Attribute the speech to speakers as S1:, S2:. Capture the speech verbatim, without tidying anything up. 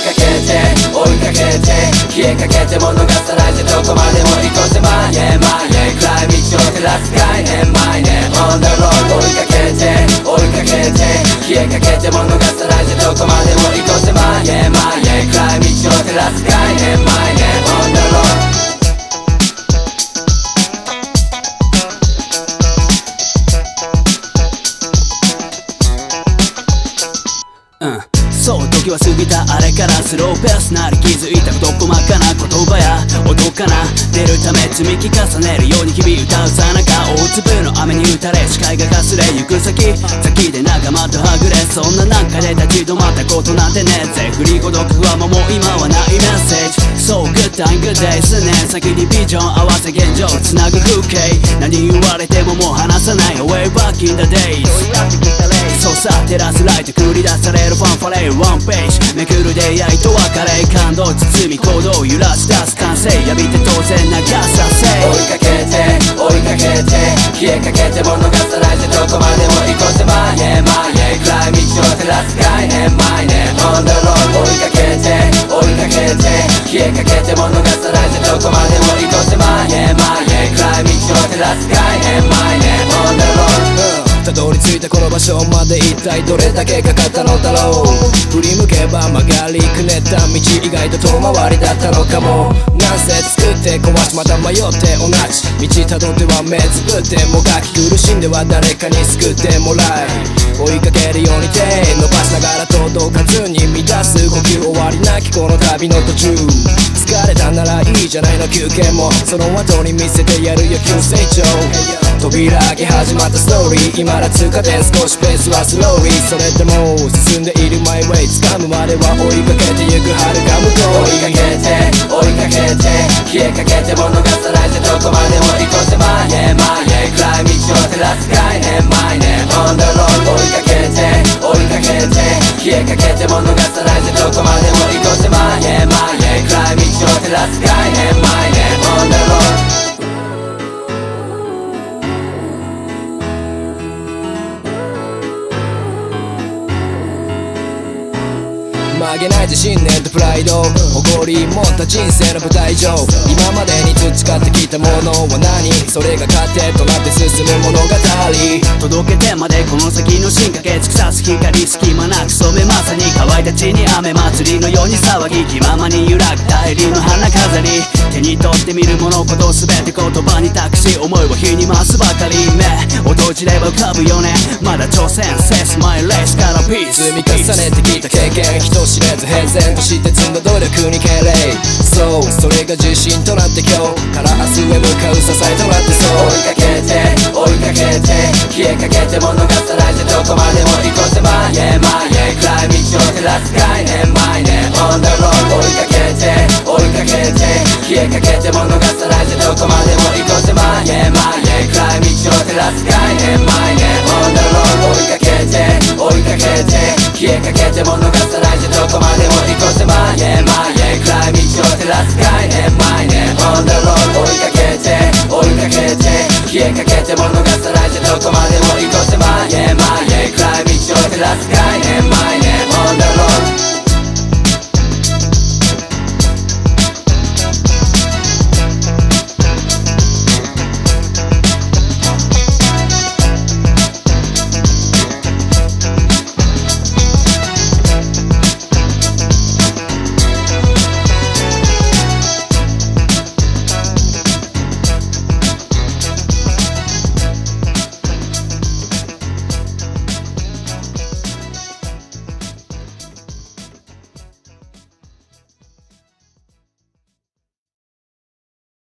S1: かけて追いかけて消えかけて物語ってどこまでも行こうぜ前へ前へ暗い道を照らす概念前ね On the road 追いかけて追いかけて消えかけて物語ってどこまでも行こうぜ前へ前へ暗い道を照らす概念前ね On the road
S2: そう時は過ぎたあれからスローペースなり気づいたこと細かな言葉や音かな出るため積み重ねるように日々歌うさなか大粒の雨に打たれ視界がかすれ行く先先で仲間とはぐれそんな中で立ち止まったことなんてねえぜ振りほどく不安ももう今はないメッセージ So good time good day 数年先にビジョン合わせ現状つなぐ風景何言われてももう話さない Way back in the days そうさ照らすライト繰り出されるファンファレーワンページめくる出会いと別れ感動包み行動揺らし出す完成やびて当然流させ
S1: 追いかけて追いかけて消えかけて物語ってどこまでも行こうぜ前へ前へ暗い道を照らす概念前ね On the road 追いかけて追いかけて消えかけて物語ってどこまでも行こうぜ前へ前へ暗い道を照らす概念前ね On the road
S3: たどり着いたこの場所まで一体どれだけかかったのだろう振り向けば曲がりくねった道意外と遠回りだったのかもなんせ作って壊しまた迷って同じ道たどっては目つぶってもがき苦しんでは誰かに救ってもらい追いかけるように手伸ばしながら届かずに満たす呼吸終わりなきこの旅の途中疲れたならいいじゃないの休憩もその後に見せてやるよ急成長扉開け始まったストーリー今ら通過点少しペースはスローリーそれでも進んでいるマイウェイ掴むまでは追いかけてゆく遥か向こう
S1: 追いかけて追いかけて消えかけて物語ってどこまでも行こうぜ前へ前へ暗い道を照らす概念前ね On the road 追いかけて追いかけて消えかけて物語ってどこまでも行こうぜ前へ前へ暗い道を照らす概念前ね On the road
S3: 曲げないで信念とプライド誇り持った人生の舞台上今までに培ってきたものは何それが糧となって進む物語
S2: 届けてまでこの先の進化系突き刺す光隙間なく染めまさに乾いた地に雨祭りのように騒ぎ気ままに揺らぐ大輪の花飾り手に取ってみるものこと全て言葉に託し思いを火に回すばかり目を閉じれば浮かぶよねまだ挑戦セスマイレースからピース
S3: 積み重ねてきた経験人知れず変遷として積んだ努力に敬礼そうそれが自信となって今日から明日へ向かう支えとなってそう
S1: 追いかけて追いかけて消えかけて物語ってどこまでも行こうぜ前へ前へ暗い道を照らす概念前ね On the road 追いかけて追いかけて消えかけて物語ってどこまでも行こうぜ前へ前へ暗い道を照らす概念前ね On the road 追いかけて追いかけて消えかけて物語ってどこまでも行こうぜ前へ前へ暗い道を照らす概念前ね On the road 追いかけて追いかけて消えかけて物語って